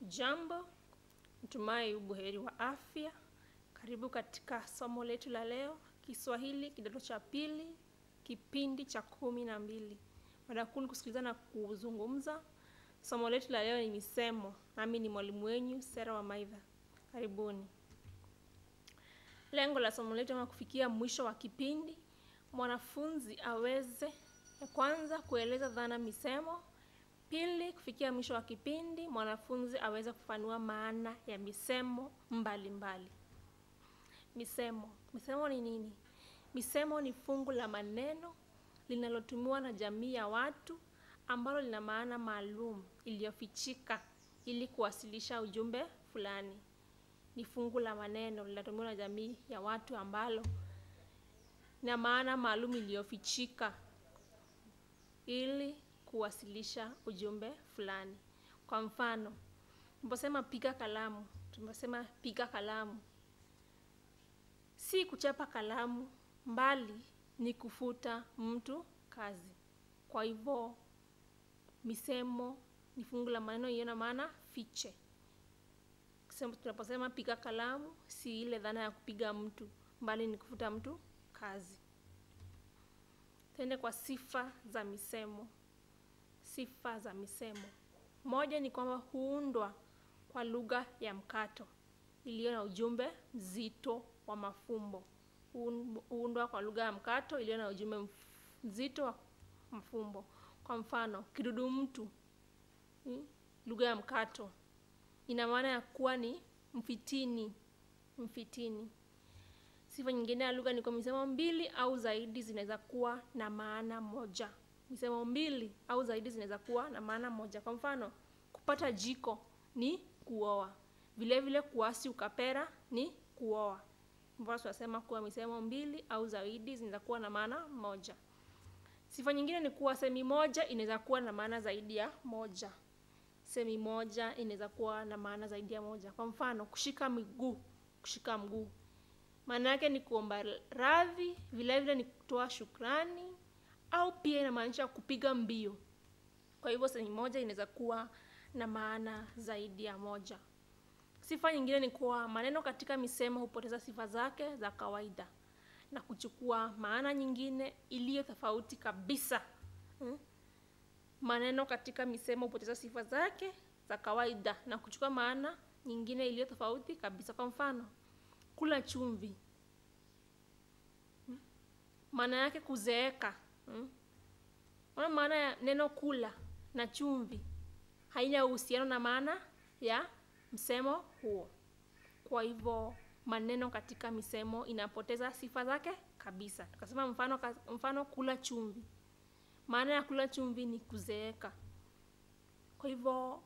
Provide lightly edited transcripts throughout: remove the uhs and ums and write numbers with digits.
Jambo, natumai ubuheri wa afya. Karibu katika somo letu la leo, Kiswahili kidato cha pili, kipindi cha 12. Mada kuu ni kusikiliza na kuzungumza. Somo letu la leo ni misemo. Nami ni mwalimu wenu Sera wa Maitha. Karibuni. Lengo la somo letu ni kufikia mwisho wa kipindi, mwanafunzi aweze kwanza kueleza dhana misemo. Pili, kufikia mwisho wa kipindi, mwanafunzi aweze kufanua maana ya misemo mbalimbali. Misemo ni nini? Misemo ni fungu la maneno linalotumiwa na jamii ya watu ambalo lina maana maalum iliyofichika ili kuwasilisha ujumbe fulani. Ni fungu la maneno linalotumiwa na jamii ya watu ambalo lina maana maalum iliyofichika ili kuwasilisha ujumbe fulani. Kwa mfano, tunaposema piga kalamu, tunasema piga kalamu. Si kuchapa kalamu, bali ni kufuta mtu kazi. Kwa hivyo, misemo ni fungu la maneno yenye maana fiche. Tunaposema piga kalamu, si ile dhana ya kupiga mtu, bali ni kufuta mtu kazi. Twende kwa sifa za misemo. Sifa za misemo. Moja ni kwamba huundwa kwa lugha ya mkato iliyo na ujumbe mzito wa mafumbo. Huundwa kwa lugha ya mkato iliyo na ujumbe mzito wa mafumbo. Kwa mfano, kidudu mtu, lugha ya mkato, ina maana ya kuwa ni mfitini. Sifa nyingine ya lugha ni kwa misemo mbili au zaidi zinaweza kuwa na maana moja. Misemo mbili au zaidi zinaweza kuwa na maana moja. Kwa mfano, kupata jiko ni kuoa. Vile vile kuasi ukapera ni kuoa. Mbona tunasema kuwa misemo mbili au zaidi zinaweza kuwa na maana moja. Sifa nyingine ni kuwa semi moja inaweza kuwa na maana zaidi ya moja. Semi moja inaweza kuwa na maana zaidi ya moja. Kwa mfano, kushika mguu. Maana yake ni kuomba radhi, vile vile ni kutoa shukrani, au pia inamaanisha kupiga mbio. Kwa hivyo semi moja inaweza kuwa na maana zaidi ya moja. Sifa nyingine ni kuwa maneno katika misemo hupoteza sifa zake za kawaida na kuchukua maana nyingine iliyo tofauti kabisa. Maneno katika misemo hupoteza sifa zake za kawaida na kuchukua maana nyingine iliyo tofauti kabisa. Kwa mfano, kula chumvi. Maana yake kuzeeka. Maana ya neno kula na chumvi haina uhusiano na maana ya msemo huo. Kwa hivyo maneno katika misemo inapoteza sifa zake kabisa. Tukasema mfano kula chumvi. Maana ya kula chumvi ni kuzeeka. Kwa hivyo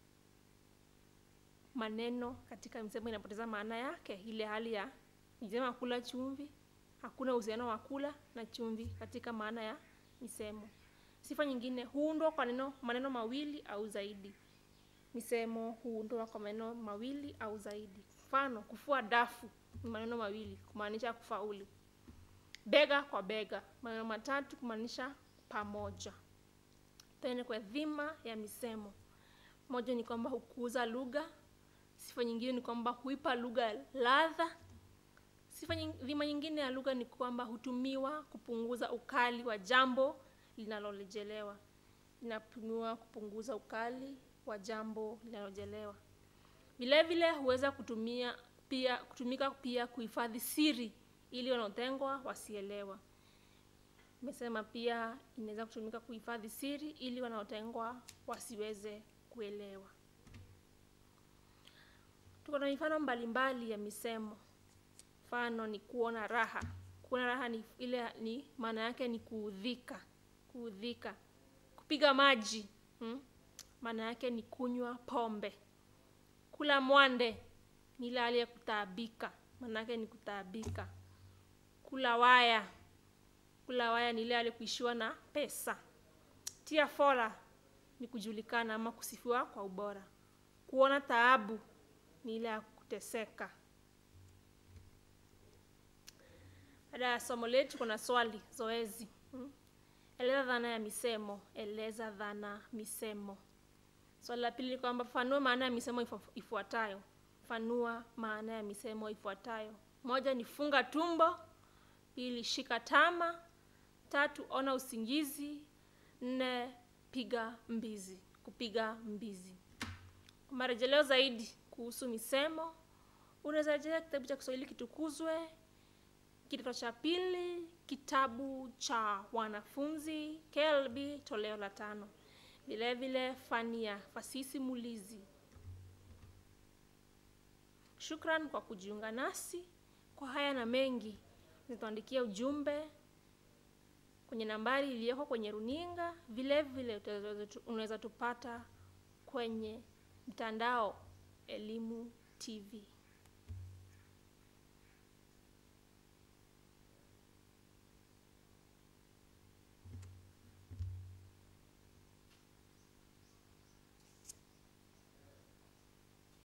maneno katika misemo inapoteza maana yake, ile hali ya nisema kula chumvi, hakuna uhusiano wa kula na chumvi katika maana ya misemo. Sifa nyingine, huundwa kwa maneno mawili au zaidi. Misemo huundwa kwa maneno mawili au zaidi. Mfano, kufua dafu ni maneno mawili kumaanisha kufaulu. Bega kwa bega, maneno matatu kumaanisha pamoja. Tena kwa dhima ya misemo. Moja ni kwamba hukuza lugha. Sifa nyingine ni kwamba huipa lugha ladha. Dhima nyingine ya lugha ni kwamba hutumiwa kupunguza ukali wa jambo linalorejelewa. Inatumiwa kupunguza ukali wa jambo linalorejelewa. Vile vile huweza kutumika pia kuhifadhi siri ili wanaotengwa wasielewa. Nimesema pia inaweza kutumika kuhifadhi siri ili wanaotengwa wasiweze kuelewa. Tuko na mifano mbalimbali ya misemo. Mfano ni kuona raha. Kuona raha ni maana yake ni kuudhika. Kupiga maji, maana yake ni kunywa pombe. Kula mwande ni ile hali ya kutaabika, maana yake ni kutaabika. Kula waya ni ile hali ya kuishiwa na pesa. Tia fora ni kujulikana ama kusifiwa kwa ubora. Kuona taabu ni ile ya kuteseka. Baada ya somo letu kuna swali, zoezi. Eleza dhana ya misemo. Swali la pili ni kwamba fanua maana ya misemo ifuatayo. Fanua maana ya misemo ifuatayo. 1 ni funga tumbo, 2 shika tama, 3 ona usingizi, 4 piga mbizi, kupiga mbizi. Kwa marejeleo zaidi kuhusu misemo, unaweza rejea kitabu cha Kiswahili Kitukuzwe, kidato cha pili, kitabu cha wanafunzi, KLB toleo la 5. Vile vile fani ya fasihi simulizi. Shukran kwa kujiunga nasi. Kwa haya na mengi, nituandikia ujumbe kwenye nambari iliyoko kwenye runinga. Vile vile unaweza tupata kwenye mtandao Elimu TV.